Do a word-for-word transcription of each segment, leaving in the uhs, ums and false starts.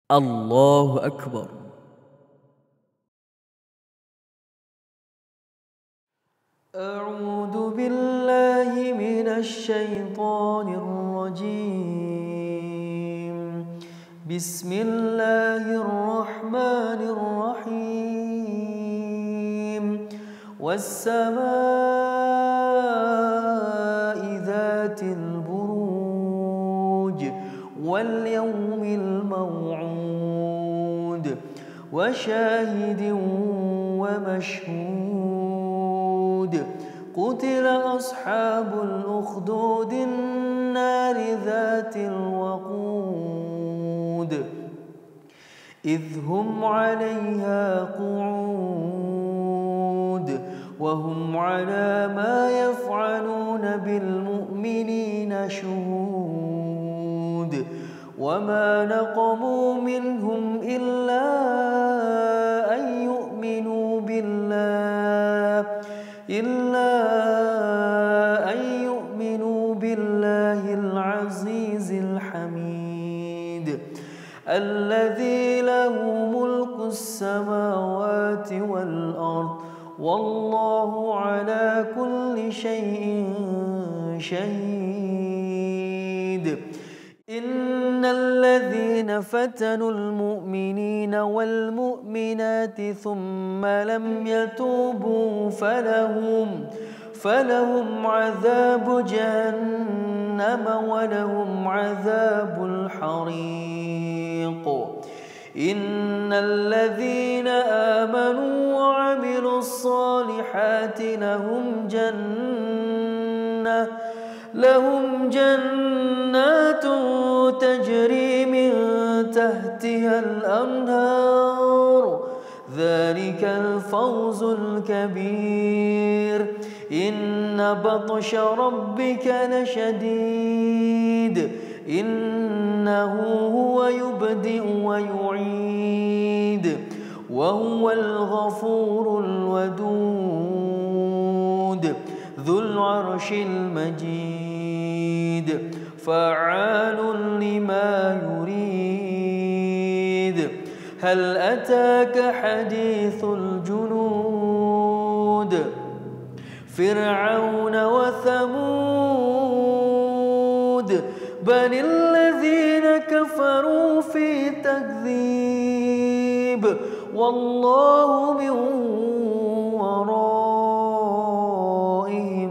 الله أكبر. أعوذ بالله من الشيطان الرجيم. بسم الله الرحمن الرحيم. والسماء ذات البروج واليوم الموعود وشاهد ومشهود. قتل أصحاب الأخدود النار ذات الوقود إذ هم عليها قعود وهم على ما يفعلون بالمؤمنين شهود. وما نقموا منهم إلا أن يؤمنوا بالله إلا أن يؤمنوا بالله العزيز الحميد الذي له ملك السماوات والأرض والله على كل شيء شهيد. إن الذين فتنوا المؤمنين والمؤمنات ثم لم يتوبوا فلهم فلهم عذاب جهنم ولهم عذاب الحريق. إن الذين آمنوا وعملوا الصالحات لهم جنة لهم جنات تجري من تحتها الأنهار ذلك الفوز الكبير. إن بطش ربك لشديد إنه هو يبدئ ويعيد وهو الغفور الودود ذو العرش المجيد فعال لما يريد. هل أتاك حديث الجنود فرعون وثمود بل الذين كفروا في تكذيب والله من ورائهم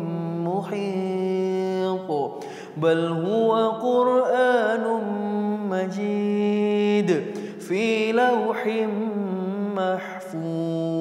محيط بل هو قرآن مجيد في لوح محفوظ.